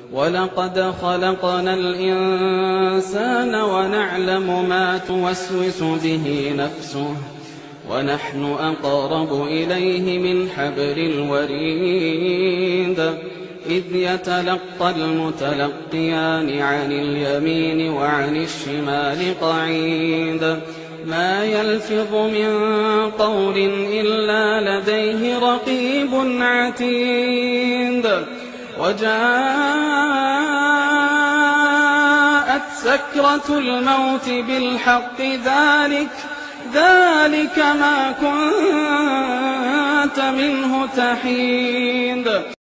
ولقد خلقنا الإنسان ونعلم ما توسوس به نفسه ونحن أقرب إليه من حبل الوريد إذ يتلقى المتلقيان عن اليمين وعن الشمال قعيد ما يلفظ من قول إلا لديه رقيب عتيد وجاءت سكرة الموت بالحق ذلك ما كنت منه تحيد.